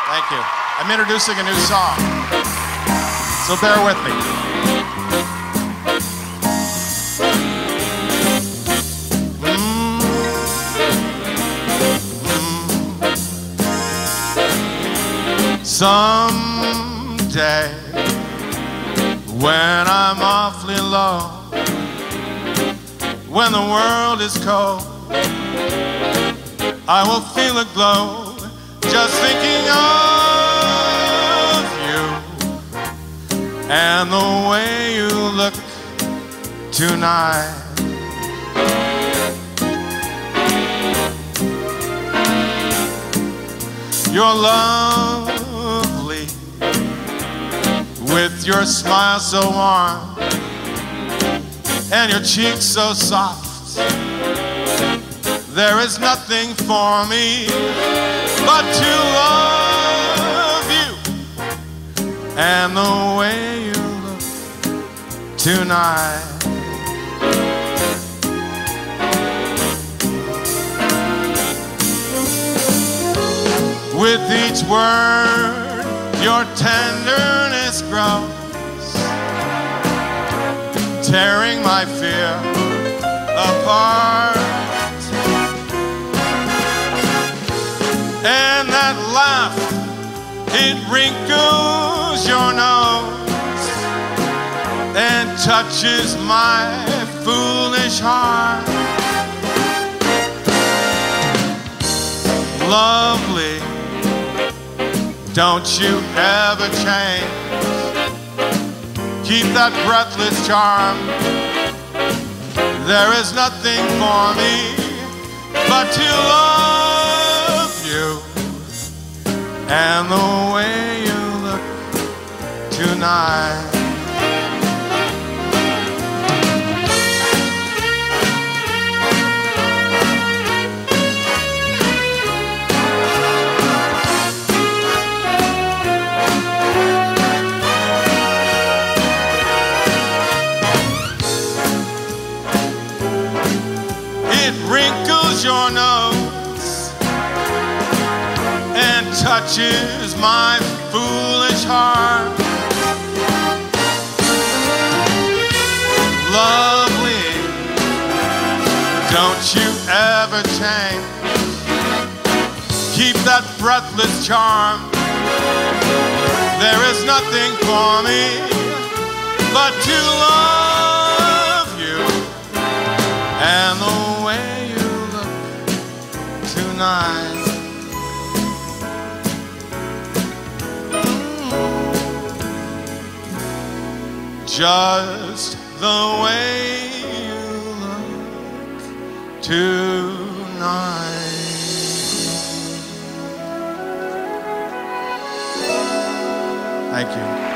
Thank you. I'm introducing a new song, so bear with me. Someday, when I'm awfully low, when the world is cold, I will feel a glow just thinking of you and the way you look tonight. You're lovely with your smile so warm and your cheeks so soft. There is nothing for me but to love you and the way you look tonight. With each word, your tenderness grows, tearing my fear apart. And that laugh, it wrinkles your nose and touches my foolish heart. Lovely, don't you ever change. Keep that breathless charm. There is nothing for me but to love you and the way you look tonight. It wrinkles your nose and touches my foolish heart. Lovely, don't you ever change. Keep that breathless charm. There is nothing for me but to love you and the way you look tonight. Just the way you look tonight. Thank you.